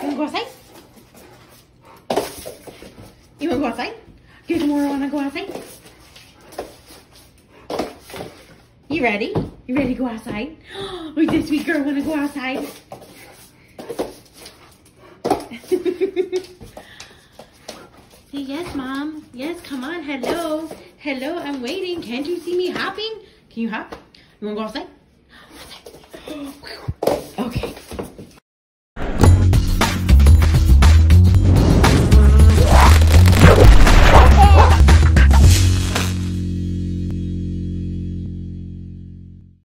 You wanna go outside? You wanna go outside? You wanna go outside? You ready? You ready to go outside? Oh, this sweet girl wanna go outside? Say yes, Mom. Yes, come on. Hello. Hello, I'm waiting. Can't you see me hopping? Can you hop? You wanna go outside? Okay.